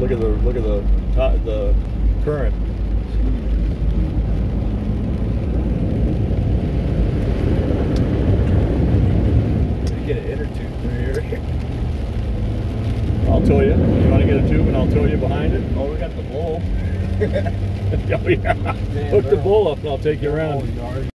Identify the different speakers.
Speaker 1: Look at the current. Get an inner tube through here. I'll tow you. You want to get a tube and I'll tow you behind it?
Speaker 2: Oh, we got the bull.
Speaker 1: Oh yeah. Hook the bull up and I'll take you around.